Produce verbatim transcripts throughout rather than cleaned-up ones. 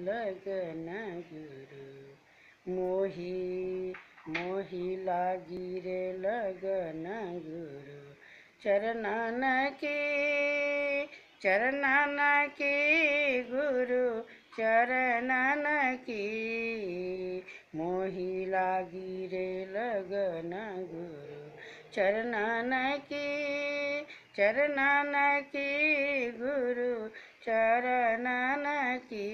लगन गुरु। मोही मोही लागी रे लगन गुरु। चरणन की चरणन की गुरु चरणन की। मोही लागी रे लगन गुरु। चरणन की चरणन की गुरु चरणन की।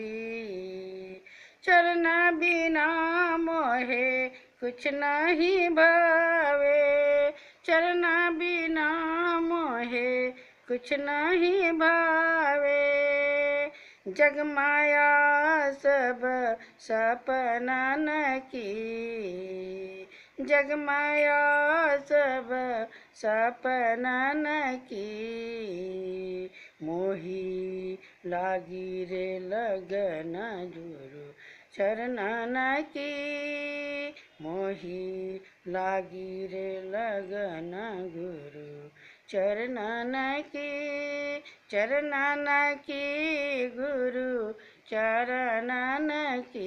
चरण बिना मोहे कुछ नहीं भावे। चरण बिना मोहे कुछ नहीं भावे। जग माया सब सपनन की। जग माया सब सपनन की। मोही लागी रे लगन गुरु चरणन की। मोही लागी रे लगन गुरु चरणन की। चरणन की गुरु चरणन की।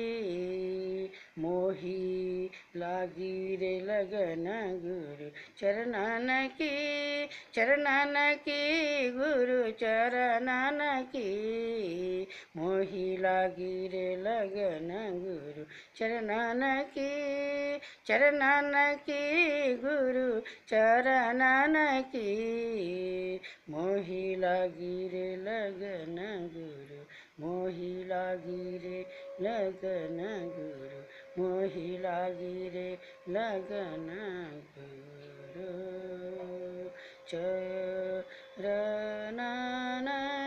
मोही लागी रे लगन गुरु चरणन की। चरणन की गुरु चरणन की। मोही लागी रे लगन गुरु चरणन की। चरणन की गुरु चरणन की। मोही लागी रे लगन गुरु। मोही लागी रे लगन गुरु। मोही लागी रे लगन गुरु। चरणन